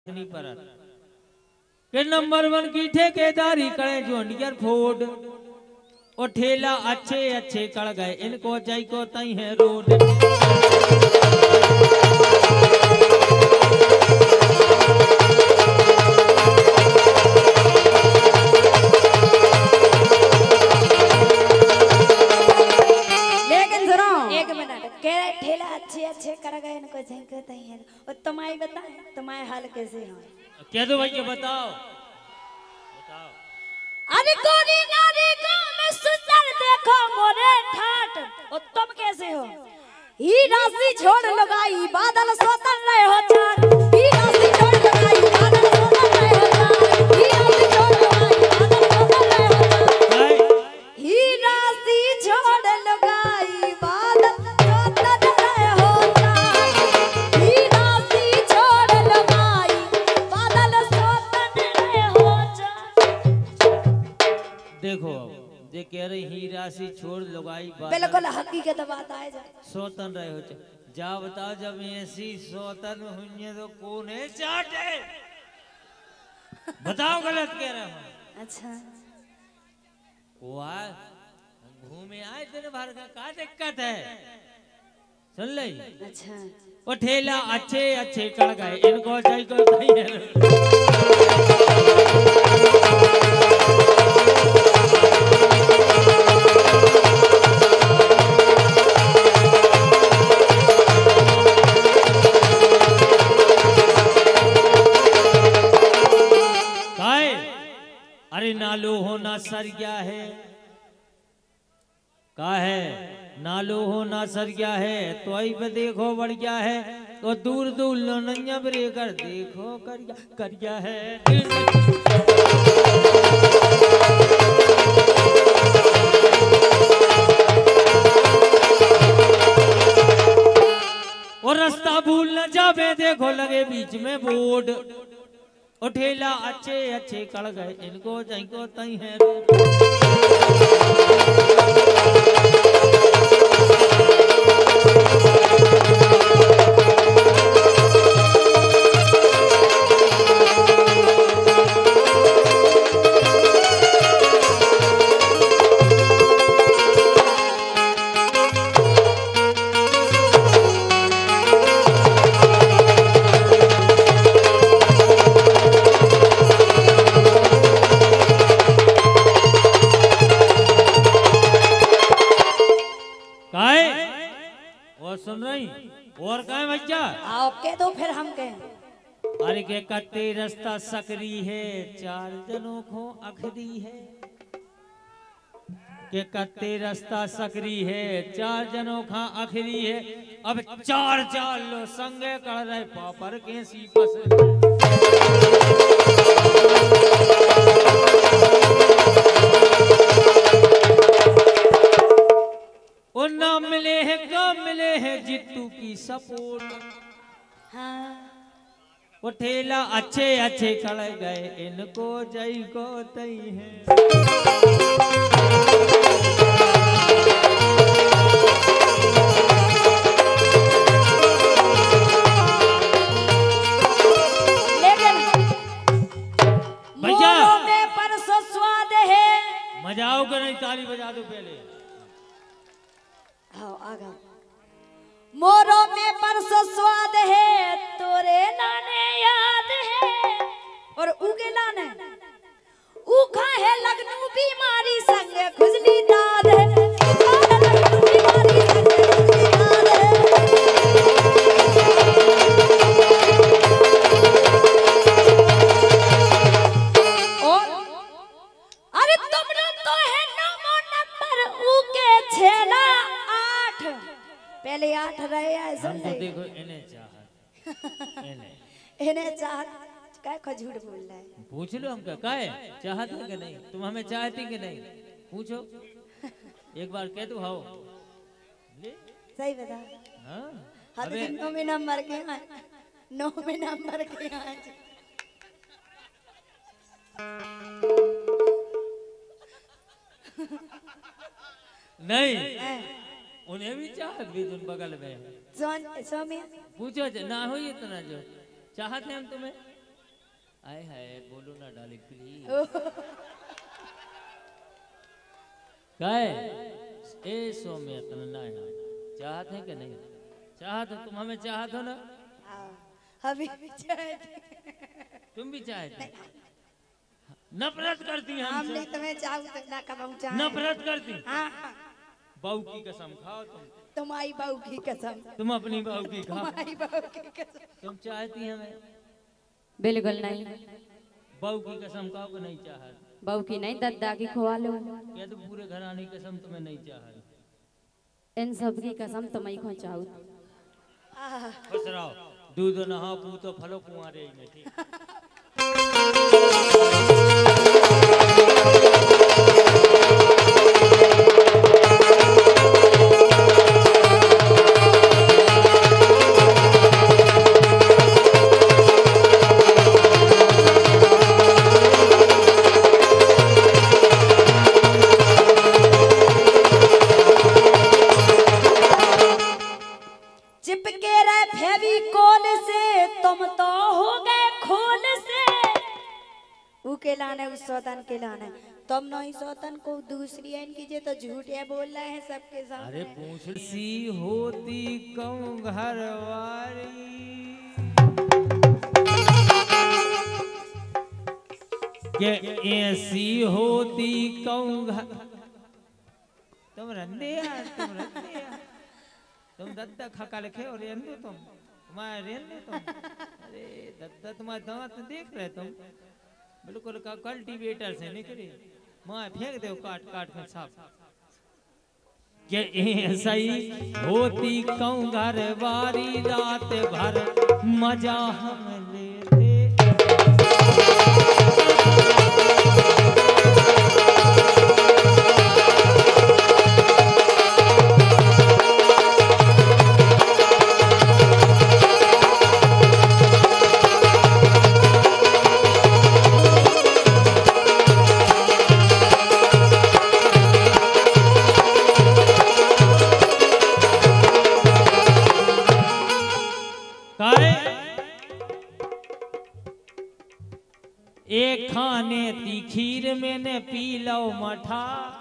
नहीं परत के नंबर 1 की ठेकेदारी करे जोंडियर फोर्ड और ठेला अच्छे अच्छे कड़ गए इनको जाई को तई है रोड। लेकिन सुनो एक मिनट के ठेला अच्छे अच्छे कर गए इनको जाई को तई है और तुम्हारी बताए तुम्हारे हाल कैसे है क्या दो भैया बताओ बताओ। अरे गोरी नारी गांव में सुंदर देखो मोरे ठाट और तुम कैसे हो ही राशि छोड़ लगाई बादल सोतन रहे हो चार ही राशि छोड़ लगाई बादल सोतन रहे हो चार ही राशि छोड़ लगाई बादल सोतन रहे हो चार ही राशि छोड़ लगाई बादल सोतन रहे हो चार ही राशि छोड़ लगाई बादल सोतन रहे हो चार। देखो जे कह रही ही राशि छोड़ लगाई बिल्कुल हकीकत बात आए जा सोतन रहे हो जा बताओ जब ऐसी सोतन हुई तो कौन है चाटे बताओ गलत कह रहा हूँ। अच्छा वाह घूमे आए दिन भर का दिक्कत है सुन ले। अच्छा वो ठेला अच्छे अच्छे कड़ गए इनको चाहिए को नहीं है। अरे नालो होना सर गया है का है नालो होना सर गया है तो आई पे देखो बढ़ गया है तो दूर दूर लोनिया बरे कर देखो कर गया है। और रास्ता भूल न जावे देखो लगे बीच में बोर्ड और ठेला अच्छे अच्छे कड़ गए इनको जाइको तई है सुन रही और कहे भैया आपके तो फिर हम कहें अरे के कट्टे रास्ता सकरी है 4 जनों को अखदी है के कट्टे रास्ता सकरी है 4 जनों का अखरी है अब 4 लो संगे कर रहे पापर के सी बस और ना मिले हैं कब मिले हैं जित्तू की सपोर्ट। हाँ वो ठेला अच्छे अच्छे खड़ गए इनको जई को तई है। लेकिन भैया में परसों स्वाद है मजा आओ कि नहीं ताली बजा दो पहले। हाँ आगा मोरो में परसों स्वाद है तोरे नाने याद है और उगे लाने उखा है लगनू बीमारी संग खुजली दाद है बीमारी संग खुजली दाद है। और अरे तुमने तो है नंबर उके छेला पहले 8 रहे ऐसा हम तो देखो इन्हें चाहत इन्हें चाहत क्या खजूर बोल रहा है पूछ लो हम क्या है चाहते कि नहीं तुम हमें चाहती कि नहीं पूछो एक बार कह दो हाओ सही बता हाँ अबे 9 में नंबर के हैं 9 में नंबर के हैं नहीं उन्हें भी चाहत भी तुम बगल में सोमिया पूछो ना हो इतना जो चाहते हम तुम्हें आए हाय बोलो ना डाली प्लीज। काय ए सो में इतना है चाहते हैं कि नहीं चाहते तुम हमें चाहते हो ना अभी भी चाहते तुम भी चाहते नफरत करती हैं हम हमसे नहीं तुम्हें चाहूँ तो ना कबाऊ चाहे नफरत करती हाँ बहू की कसम खाओ तुम्हारी बहू की कसम तुम अपनी बहू की खाओ तुम्हारी बहू की कसम तुम चाहती हैं हमें बिल्कुल नहीं। बहू की कसम खाओ कि नहीं चाहत बहू की नहीं दद्दा की खुआ लो। क्या तो पूरे घराने की कसम तुम्हें नहीं चाहत इन सब की कसम तुम्हें को चाहूँ। खुश रहो दूध नहा पू तो फलो कुंवारे ही में ठीक चिपके रहे फेविकोल से तुम तो हो गए खोल से ऊ के लाने उस सौतन के लाने तुम नहीं सौतन को दूसरी है इनकी जे तो झूठ है बोल रहे हैं सबके सामने। अरे पूछ सी होती कहूँ घरवारी के ऐसी होती कहूँ घर तुम रंदे यार तुम दद्दा खका लिखे और रेंदो तुम तुम्हारे रेंदो तुम अरे दद्दा तुम्हारे दांत देख रहे तुम बिल्कुल का कल्टीवेटर से निकले माँ फेंक दो काट काट में साफ के ऐसा ही होती कहूँ घर बारी रात भर मजा हम लेते एक खाने ती खीर मैंने पी लो मठा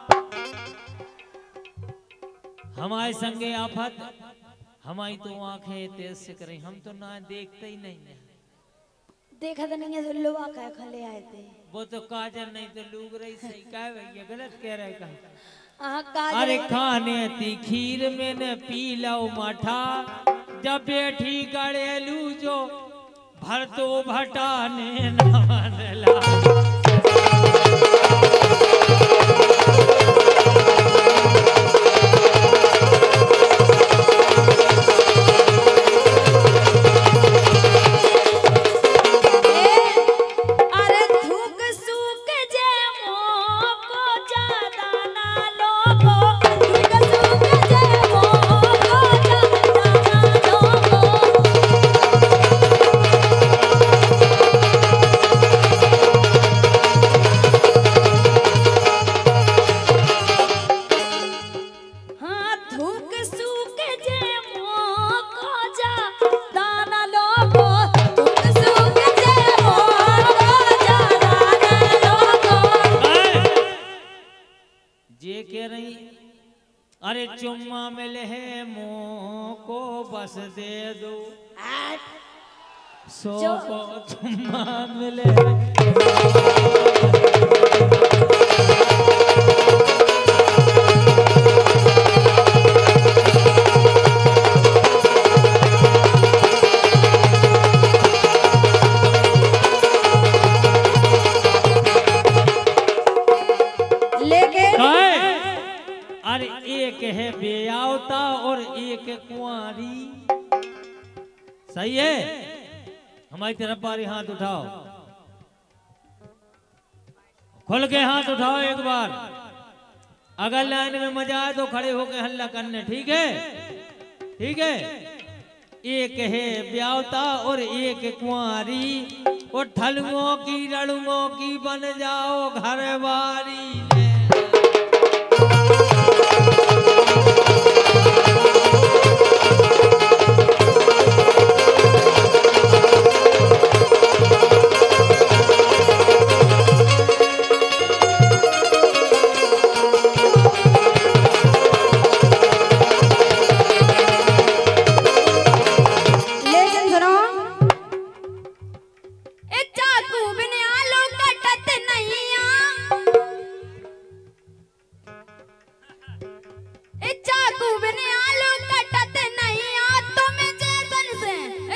हमारे संगे आफत हमारी तो आंखें तेज से करें हम तो ना देखते ही नहीं है देखा तो नहीं है तो लोहा का खले आए थे वो तो काजल नहीं तो लूग रही सही क्या भैया गलत कह रहे हाँ अरे काजल खाने ती खीर मैंने पी लो मठा जब बैठी गड़ेलू जो भर तो भटाने न मनला अरे थूक सूक जे मोह को ज्यादा ना लोगो थूक सूक जे मोह को ज्यादा ना लोगो हाँ थूक सूक जे मोह को ज्यादा ना लोगो थूक सूक जे मोह को ज्यादा ना लोगो जे कह रही अरे चुम्मा मिले है मुंह को बस दे दो सो को चुम्मा मिले लेकिन अरे एक है बेयावता और एक है कुंवारी सही है हमारी तरफ बारी हाथ उठाओ खुल के हाथ उठाओ एक बार अगर लाइन में मजा आए तो खड़े होकर हल्ला करने ठीक है एक है ब्यावता और एक कुंवारी और ठलुओं की रड़ुओं की बन जाओ घरवारी में बिन आलू कटत नैया चाकू बिन आलू कटत नैया तुम्हें जैसन से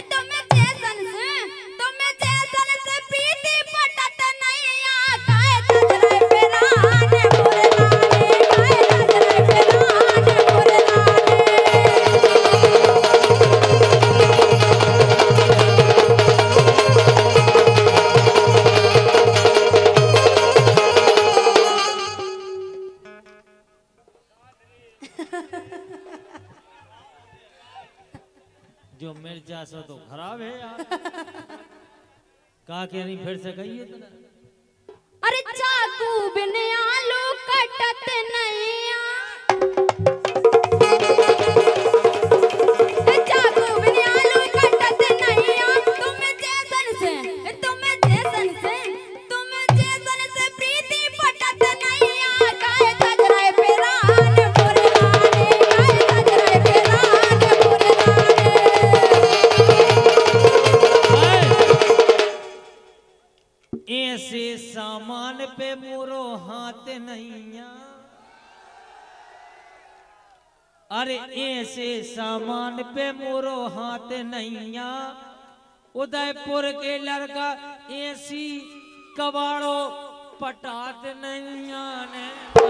प्रीति पटत नैया काहे तजरे पेराने मोरे लाने काहे तजरे पेराने मोरे जो मिर्जा सो तो खराब है यार। कहा के नहीं फिर से कहिए तो। अरे चाकू बिन आलू कटत नैया चाकू बिन आलू कटत नैया तुम्हें जैसन से प्रीति पटत नैया काहे तजरे पेराने मोरे लाने काहे तजरे पेराने मोरे लाने ऐसे सामान पे मोरो हाथ नैया। अरे ऐसे सामान पे मोरो हाथ नैया। उदयपुर के लड़का ऐसी कबाड़ो पटात नैया ने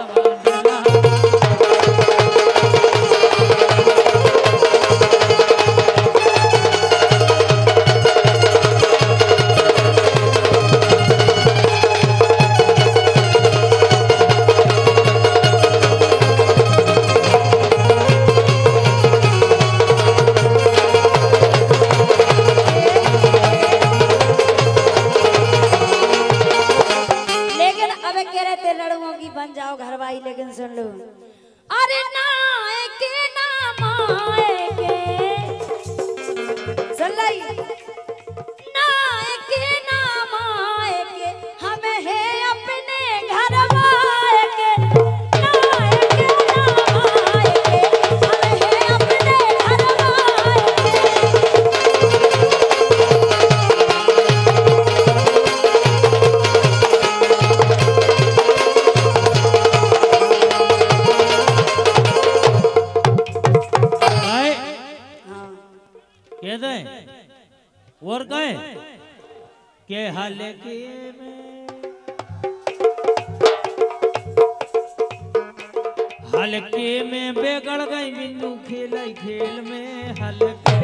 लेकिन सुन लो अरे नाए के नामाए के सुन लाई नाए के नामाए के हमें है अपने घर वाए के नाए के नामाए के हमें है अपने घर वाए और कहे के हल्के में बिगड़ गई बिन्नू खेल खेल में हल्के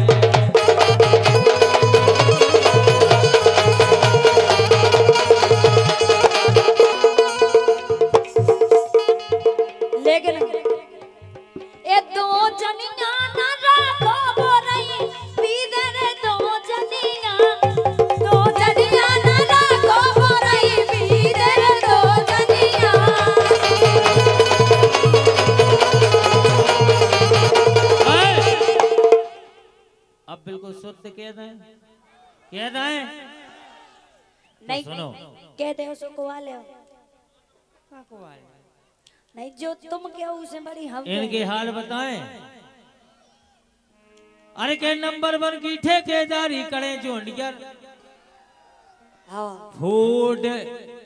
लेकिन ये दो जनिया ना राखो बोरई बीदर दो जनिया ना राखो बोरई बीदर दो जनिया अब बिल्कुल शुद्ध कह दें नहीं सुनो कह दे उसको कुआ ले नहीं जो तुम क्या उसे बड़ी हम इनके हाल बताएं। अरे के नंबर 1 की ठेकेदारी करें जोंडियर हाँ फूड